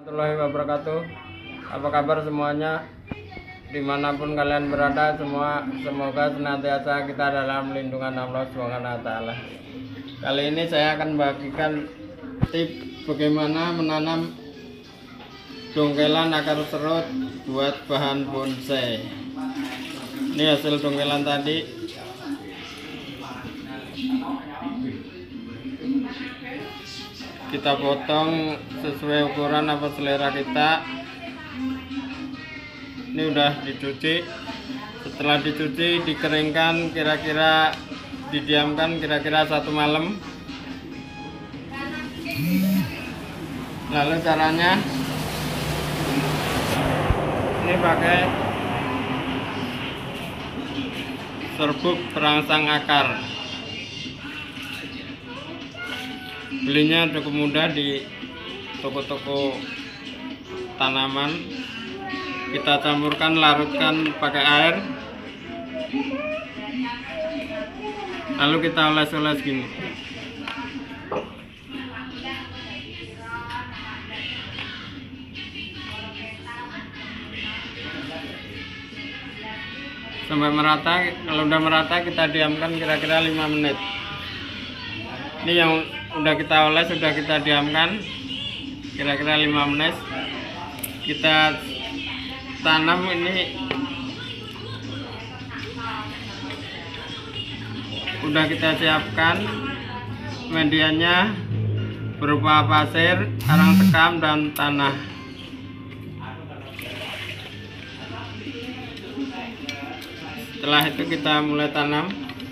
Warahmatullahi wabarakatuh. Apa kabar semuanya? Dimanapun kalian berada, semoga senantiasa kita dalam lindungan Allah SWT. Kali ini saya akan bagikan tips bagaimana menanam dongkelan akar serut buat bahan bonsai. Ini hasil dongkelan tadi. Kita potong sesuai ukuran apa selera kita. Ini udah dicuci. Setelah dicuci, dikeringkan, kira-kira didiamkan kira-kira 1 malam. Lalu caranya, ini pakai serbuk perangsang akar. Belinya cukup mudah di toko-toko tanaman. Kita campurkan, larutkan pakai air, lalu kita oles-oles gini. Sampai merata. Kalau udah merata, kita diamkan kira-kira 5 menit. Ini yang udah kita oles, sudah kita diamkan kira-kira 5 menit. Kita tanam. Ini udah kita siapkan medianya berupa pasir, arang sekam, dan tanah. Setelah itu kita mulai tanam.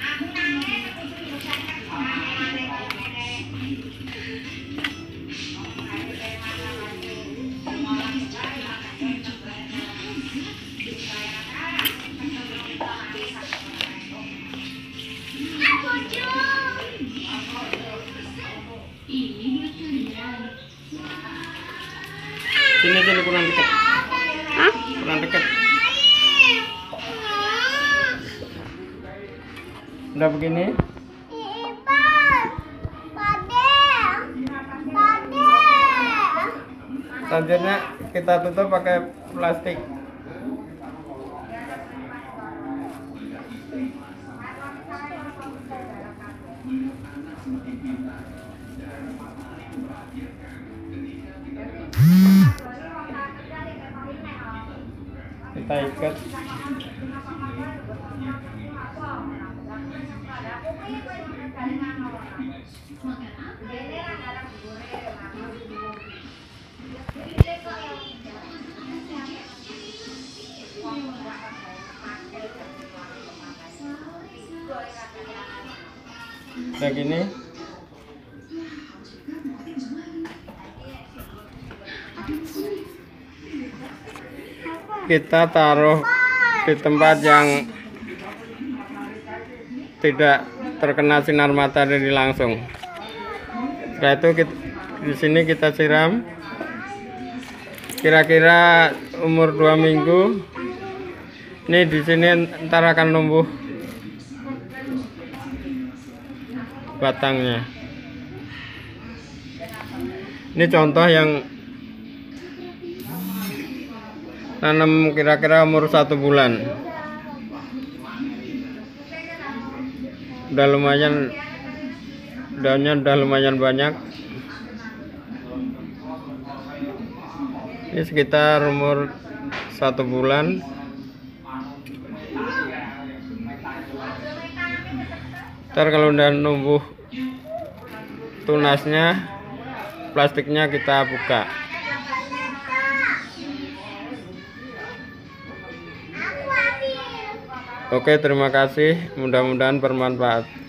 Sini kurang dekat. Kurang dekat. Udah begini. Selanjutnya kita tutup pakai plastik. Kita ikat. Kayak gini. Kita taruh di tempat yang tidak terkena sinar matahari langsung. Setelah itu di sini kita siram. Kira-kira umur 2 minggu. Ini di sini ntar akan numbuh batangnya. Ini contoh yang tanam kira-kira umur 1 bulan. Udah lumayan, daunnya udah lumayan banyak. Ini sekitar umur 1 bulan. Ntar kalau udah numbuh tunasnya, plastiknya kita buka. Oke, terima kasih. Mudah-mudahan bermanfaat.